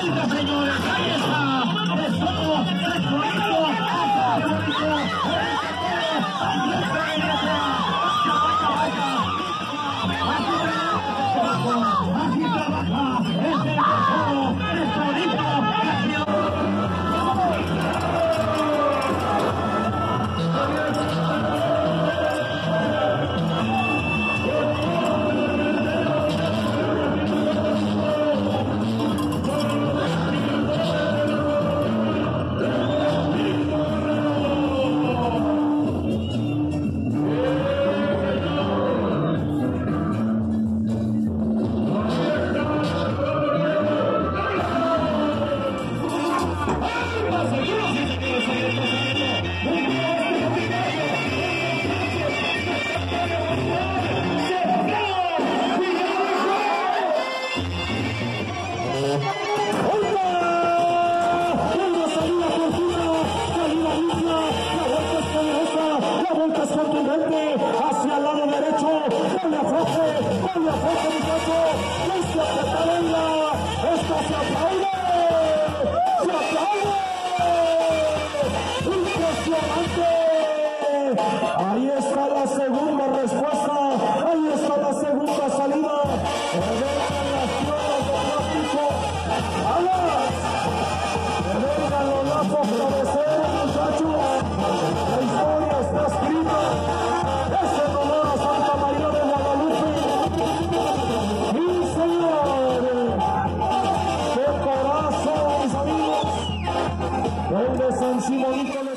señores, ahí está. Eso, Tesorito de San Simonito. Así trabaja este Tesoro, Tesorito. Hacia el lado derecho, con la fuerza, muchacho, esta se aplaude, esta se aplaude, impresionante, ahí está la segunda respuesta, ahí está la segunda salida, vengan las pruebas de plástico, alas, vengan los lazos cabeceros, muchachos, la historia está escrita. Rey de San Simonito.